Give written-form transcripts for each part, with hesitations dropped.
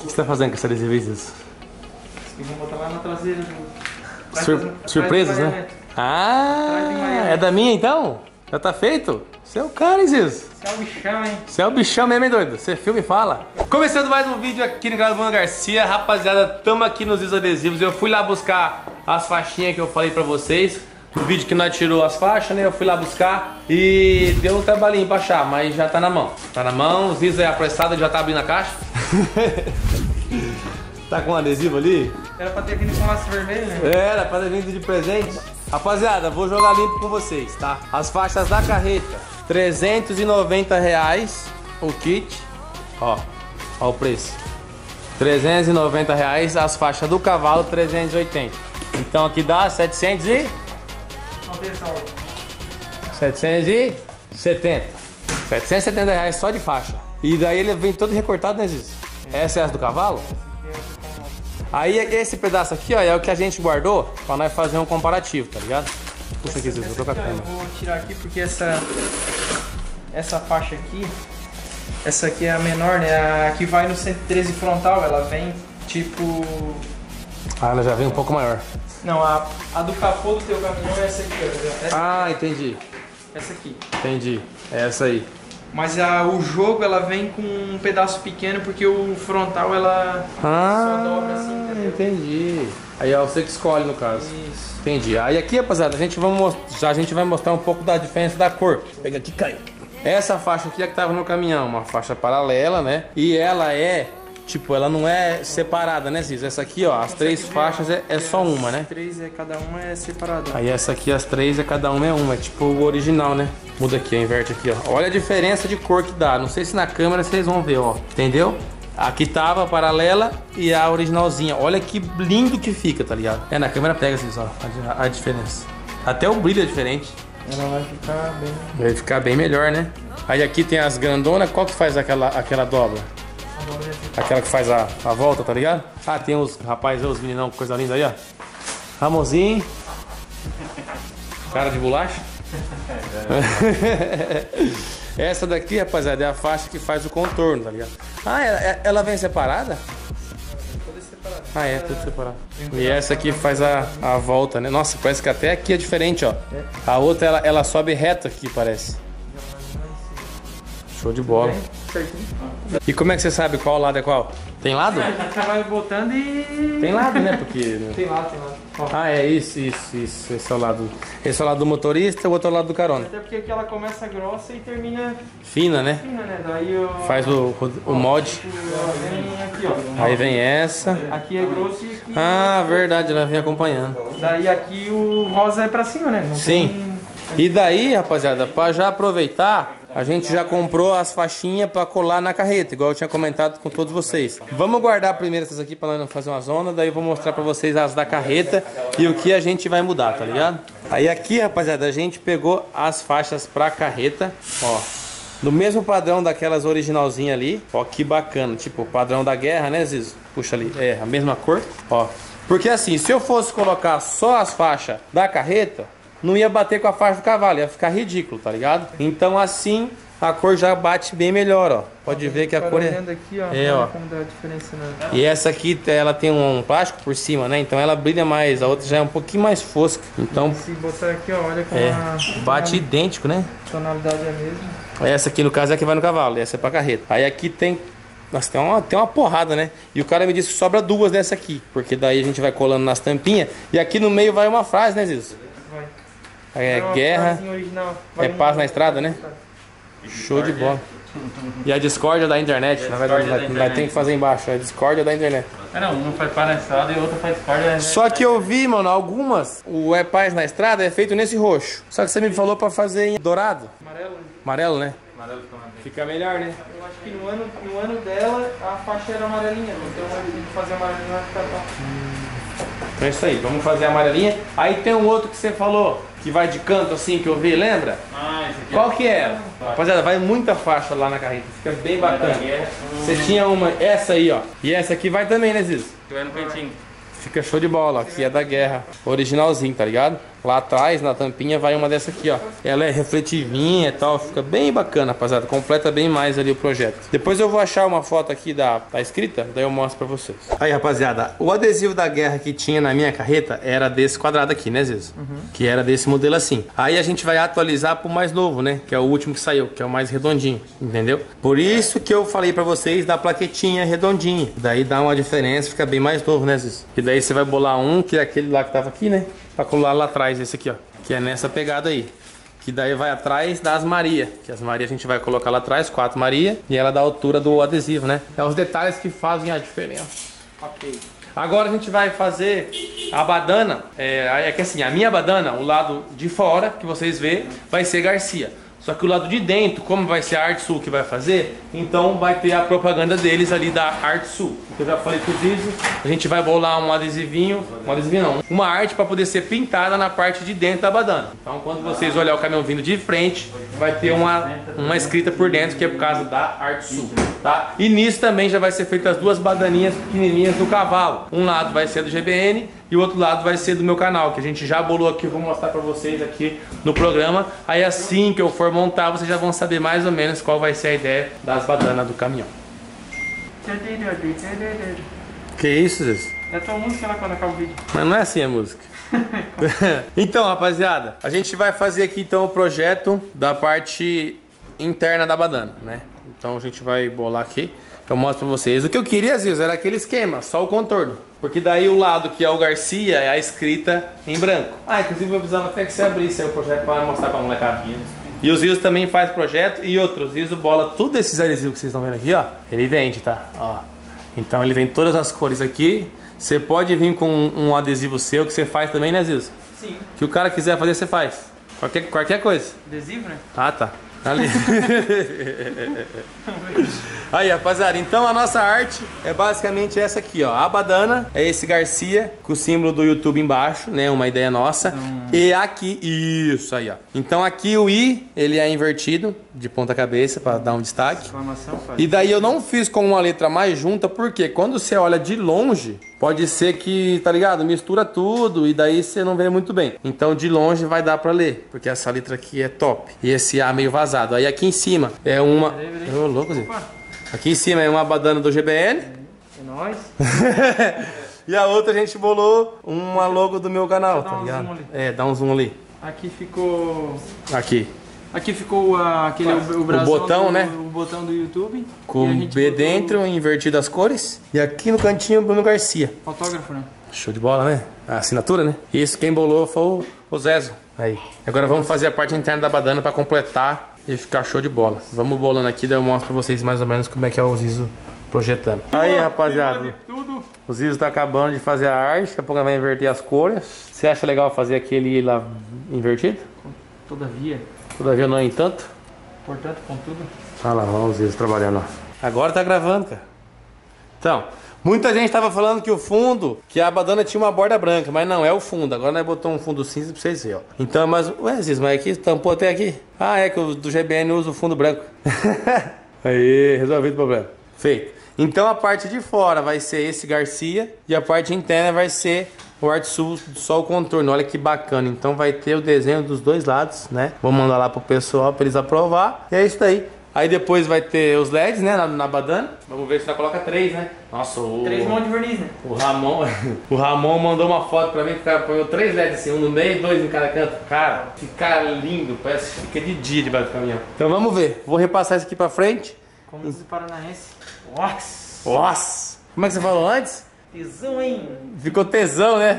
que você tá fazendo com essa adesivo? Vamos botar lá na traseira. Surpresas, né? Ah, é da minha então? Já tá feito? Você é o cara, hein, Ziz? Você é o bichão, hein? Você é o bichão mesmo, hein, doido? Você filma e fala. Começando mais um vídeo aqui no canal do Bruno Garcia. Rapaziada, tamo aqui nos Ziz Adesivos. Eu fui lá buscar as faixinhas que eu falei pra vocês. No vídeo que nós tirou as faixas, né? Eu fui lá buscar e deu um trabalhinho pra achar, mas já tá na mão. Tá na mão, o Ziz é apressado, já tá abrindo a caixa. Tá com um adesivo ali? Era pra ter vindo com laço vermelho, né? Era pra ter vindo de presente. Rapaziada, vou jogar limpo com vocês, tá? As faixas da carreta, R$390 o kit. Ó o preço. R$390, as faixas do cavalo, 380. Então aqui dá 770. 770 reais só de faixa. E daí ele vem todo recortado, né, Ziz? Essa é as do cavalo? Aí esse pedaço aqui, ó, é o que a gente guardou pra nós fazer um comparativo, tá ligado? Puxa aqui, Ziz, eu tô com a câmera. Eu vou tirar aqui porque essa faixa aqui, essa aqui é a menor, né? A que vai no 113 frontal, ela vem tipo... Ah, ela já vem um pouco maior. Não, a do capô do teu caminhão é essa aqui, ó. Ah, entendi. Essa aqui. Entendi. É essa aí. Mas o jogo, ela vem com um pedaço pequeno porque o frontal, ela só dobra assim, entendeu? Entendi. Aí é você que escolhe no caso. Isso. Entendi. Aí aqui, rapaziada, a gente vai mostrar um pouco da diferença da cor. Pega aqui, caiu. Essa faixa aqui é que tava no caminhão, uma faixa paralela, né? E ela é, tipo, ela não é separada, né, Ziz? Essa aqui, ó, as três faixas é só uma, né? As três, cada uma é separada. Aí essa aqui, as três, cada uma é uma, é tipo o original, né? Muda aqui, inverte aqui, ó. Olha a diferença de cor que dá. Não sei se na câmera vocês vão ver, ó. Entendeu? Aqui tava a paralela e a originalzinha. Olha que lindo que fica, tá ligado? É, na câmera pega assim, ó, a diferença. Até o brilho é diferente. Ela vai ficar bem... Vai ficar bem melhor, né? Aí aqui tem as grandonas. Qual que faz aquela dobra? Aquela que faz a volta, tá ligado? Ah, tem os rapazes, os meninão, coisa linda aí, ó. Ramonzinho. Cara de bolacha. Essa daqui, rapaziada, é a faixa que faz o contorno, tá ligado? Ah, ela vem separada? Todas separadas. Ah, é, tudo separado. E essa aqui faz a volta, né? Nossa, parece que até aqui é diferente, ó. A outra, ela sobe reto aqui, parece. Show de bola. E como é que você sabe qual lado é qual? Tem lado? Você vai botando e... Tem lado, né? Porque... Tem lado. Ó. Ah, é isso. Esse é o lado do motorista, o outro é o lado do carona. Até porque aqui ela começa grossa e termina Fina, né? fina, né? Daí Faz o mod. ela vem aqui, ó. Aí vem essa. Aqui é grosso e aqui... Ah, verdade, ela vem acompanhando. Daí aqui o rosa é pra cima, né? Não Sim. E daí, rapaziada, pra já aproveitar, a gente já comprou as faixinhas pra colar na carreta, igual eu tinha comentado com todos vocês. Vamos guardar primeiro essas aqui pra nós não fazer uma zona, daí eu vou mostrar pra vocês as da carreta e o que a gente vai mudar, tá ligado? Aí aqui, rapaziada, a gente pegou as faixas pra carreta, ó. No mesmo padrão daquelas originalzinhas ali, ó, que bacana, tipo o padrão da guerra, né, Zizo? Puxa ali, é a mesma cor, ó. Porque assim, se eu fosse colocar só as faixas da carreta, não ia bater com a faixa do cavalo, ia ficar ridículo, tá ligado? Então assim, a cor já bate bem melhor, ó. Pode ver que a cor é... Aqui, ó, ó. como dá a diferença, né? E essa aqui, ela tem um plástico por cima, né? Então ela brilha mais, a outra já é um pouquinho mais fosca. Então, Se botar aqui, ó, olha como bate idêntico, né? a tonalidade é a mesma. Essa aqui, no caso, é a que vai no cavalo, essa é pra carreta. Aí aqui tem... Nossa, tem uma porrada, né? E o cara me disse que sobra duas dessa aqui, porque daí a gente vai colando nas tampinhas. E aqui no meio vai uma frase, né, Zizo? Vai. É guerra, Original. é paz na estrada, né? Show de bola. E a discórdia da internet, na verdade, vai ter que fazer embaixo, a discórdia da internet. Não, uma faz paz na estrada e outra faz discórdia. Só que eu vi, mano, algumas, o é paz na estrada é feito nesse roxo. Só que você me falou pra fazer em dourado. Amarelo. Amarelo, né? Amarelo fica mais bem. Fica melhor, né? Eu acho que no ano dela, a faixa era amarelinha. Então eu tenho que fazer amarelinha vai ficar top. Então é isso aí, vamos fazer a amarelinha. Aí tem um outro que você falou, que vai de canto assim, que eu vi, lembra? Ah, esse aqui. Qual que é? Rapaziada, vai muita faixa lá na carreta, fica bem bacana. Você tinha uma, essa aí, ó. E essa aqui vai também, né, Ziz? Que vai no cantinho. Fica show de bola, ó. Aqui é da guerra, originalzinho, tá ligado? Lá atrás, na tampinha, vai uma dessa aqui, ó. Ela é refletivinha e tal, fica bem bacana, rapaziada. Completa bem mais ali o projeto. Depois eu vou achar uma foto aqui da escrita, daí eu mostro pra vocês. Aí, rapaziada, o adesivo da guerra que tinha na minha carreta era desse quadrado aqui, né, Zizo? Que era desse modelo assim. Aí a gente vai atualizar pro mais novo, né? Que é o último que saiu, que é o mais redondinho, entendeu? Por isso que eu falei pra vocês da plaquetinha redondinha. Daí dá uma diferença, fica bem mais novo, né, Zizo? E daí você vai bolar um, que é aquele lá que tava aqui, né? Pra colar lá atrás, esse aqui, ó. Que é nessa pegada aí. Que daí vai atrás das Maria. Que as Maria a gente vai colocar lá atrás, 4 Maria. E ela dá a altura do adesivo, né? É os detalhes que fazem a diferença. Ok. Agora a gente vai fazer a badana. É que assim, a minha badana, o lado de fora, que vocês vê, vai ser Garcia. Só que o lado de dentro, como vai ser a Arte Sul que vai fazer, então vai ter a propaganda deles ali da Arte Sul. Eu já falei com o Zizo, a gente vai bolar um adesivinho não, uma arte para poder ser pintada na parte de dentro da badana. Então quando vocês olharem o caminhão vindo de frente, vai ter uma escrita por dentro que é por causa da Arte Sul, tá? E nisso também já vai ser feita as duas badaninhas pequenininhas do cavalo. Um lado vai ser do GBN e o outro lado vai ser do meu canal, que a gente já bolou aqui, eu vou mostrar pra vocês aqui no programa. Aí assim que eu for montar, vocês já vão saber mais ou menos qual vai ser a ideia das badanas do caminhão. Que isso, Zé? É a tua música lá quando acaba o vídeo. Mas não é assim a música. Então, rapaziada, a gente vai fazer aqui então o projeto da parte interna da badana, né? Então a gente vai bolar aqui. Eu mostro pra vocês. O que eu queria, Zizo, era aquele esquema, só o contorno. Porque daí o lado que é o Garcia é a escrita em branco. Inclusive eu precisava até que você abrisse aí o projeto para mostrar pra molecada. E o Zizo também faz projeto e outro. O Zizo bola tudo esses adesivos que vocês estão vendo aqui, ó. Ele vende, tá? Ó. Então ele vem todas as cores aqui. Você pode vir com um adesivo seu que você faz também, né, Zizo? Sim. Que o cara quiser fazer, você faz. Qualquer coisa. Adesivo, né? Ah, tá. Ali. Aí, rapaziada, então a nossa arte é basicamente essa aqui, ó. A badana é esse Garcia com o símbolo do YouTube embaixo, né? Uma ideia nossa. E aqui, isso aí, ó. Então aqui o I, ele é invertido de ponta cabeça para dar um destaque. Exclamação, faz. E daí eu não fiz com uma letra mais junta, porque quando você olha de longe, pode ser que, tá ligado? Mistura tudo e daí você não vê muito bem. Então de longe vai dar pra ler, porque essa letra aqui é top. E esse A meio vazado. Aí aqui em cima é uma... Ô, louco, Zé. Aqui em cima é uma badana do GBN. É nóis. E a outra a gente bolou uma logo do meu canal, tá ligado? Zoom ali. É, dá um zoom ali. Aqui ficou... Aqui. Aqui ficou aquele o brasão botão, né? O botão do YouTube. Com o B dentro, invertido as cores. E aqui no cantinho, Bruno Garcia. Autógrafo, né? Show de bola, né? A assinatura, né? Isso, quem bolou foi o Zezo. Aí. Agora vamos fazer a parte interna da badana pra completar e ficar show de bola. Vamos bolando aqui, daí eu mostro pra vocês mais ou menos como é que é o Zizo projetando. Aí, rapaziada. Tudo. O Zizo tá acabando de fazer a arte, daqui a pouco vai inverter as cores. Você acha legal fazer aquele lá invertido? Todavia. Todavia não é entanto? Portanto, com tudo. Olha lá, vamos ver trabalhando, ó. Agora tá gravando, cara. Então, muita gente tava falando que o fundo, que a badana tinha uma borda branca, mas não, é o fundo. Agora nós botou um fundo cinza pra vocês verem, ó. Então, mas, ué, Ziz, mas aqui tampou até aqui. Ah, é que o do GBN usa o fundo branco. Aí, resolvido o problema. Feito. Então a parte de fora vai ser esse Garcia e a parte interna vai ser o Arte Sul, só o contorno. Olha que bacana. Então vai ter o desenho dos dois lados, né? Vou mandar lá pro pessoal pra eles aprovar. E é isso daí. Aí depois vai ter os LEDs, né? Na badana. Vamos ver se já coloca 3, né? Nossa, 3 montes de verniz, né? O Ramon mandou uma foto pra mim que o cara põe 3 LEDs assim, um no meio e 2 em cada canto. Cara, fica lindo. Parece que fica de dia debaixo do caminhão. Então vamos ver. Vou repassar isso aqui pra frente. Como diz o paranaense. Nossa! Nossa! Como é que você falou antes? Tesão, hein? Ficou tesão, né?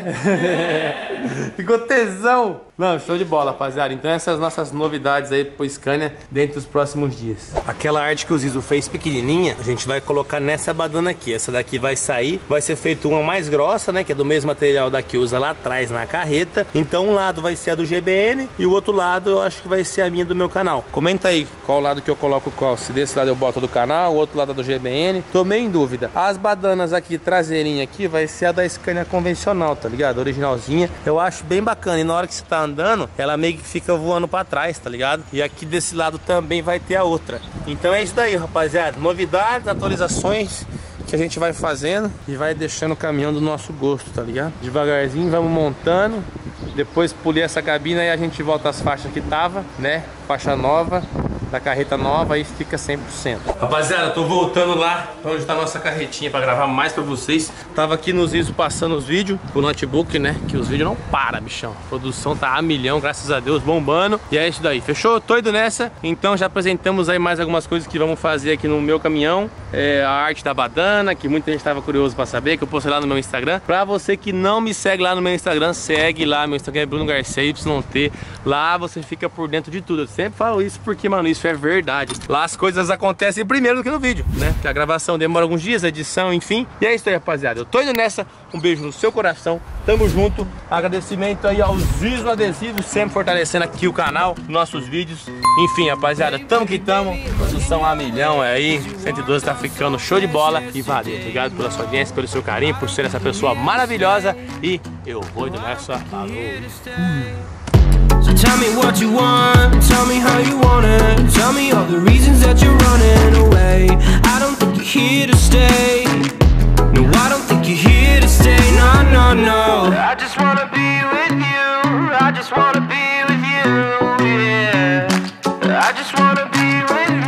Ficou tesão. Não, show de bola, rapaziada. Então essas nossas novidades aí pro Scania dentro dos próximos dias. Aquela arte que o Zizo fez pequenininha, a gente vai colocar nessa badana aqui. Essa daqui vai sair, vai ser feita uma mais grossa, né? Que é do mesmo material da que usa lá atrás na carreta. Então um lado vai ser a do GBN e o outro lado eu acho que vai ser a minha do meu canal. Comenta aí qual lado que eu coloco qual. Se desse lado eu boto do canal, o outro lado é do GBN. Tô meio em dúvida. As badanas aqui, traseirinha aqui, vai ser a da Scania convencional, tá ligado? Originalzinha. Eu acho bem bacana. E na hora que você tá andando, ela meio que fica voando pra trás, tá ligado? E aqui desse lado também vai ter a outra. Então é isso daí, rapaziada. Novidades, atualizações que a gente vai fazendo e vai deixando o caminhão do nosso gosto, tá ligado? Devagarzinho, vamos montando depois polir essa cabina e a gente volta às faixas que tava, né? Faixa nova, da carreta nova, aí fica 100%. Rapaziada, tô voltando lá pra onde tá a nossa carretinha pra gravar mais pra vocês. Tava aqui nos ISO passando os vídeos, o notebook, né? Que os vídeos não param, bichão. A produção tá a milhão, graças a Deus, bombando. E é isso daí, fechou? Tô indo nessa. Então já apresentamos aí mais algumas coisas que vamos fazer aqui no meu caminhão. A arte da badana, que muita gente tava curioso pra saber, que eu postei lá no meu Instagram. Pra você que não me segue lá no meu Instagram, segue lá. Meu Instagram é Bruno Garcia, YT. Lá você fica por dentro de tudo. Eu sempre falo isso porque, mano, isso é verdade. Lá as coisas acontecem primeiro do que no vídeo, né? Porque a gravação demora alguns dias, a edição, enfim. E é isso aí, rapaziada. Eu tô indo nessa. Um beijo no seu coração. Tamo junto. Agradecimento aí aos ISO Adesivos, sempre fortalecendo aqui o canal, nossos vídeos. Enfim, rapaziada, tamo que tamo. Produção a milhão aí. 112 tá ficando show de bola. E valeu. Obrigado pela sua audiência, pelo seu carinho, por ser essa pessoa maravilhosa. E eu vou indo nessa. Falou. So tell me what you want, tell me how you want it, tell me all the reasons that you're running away. I don't think you're here to stay.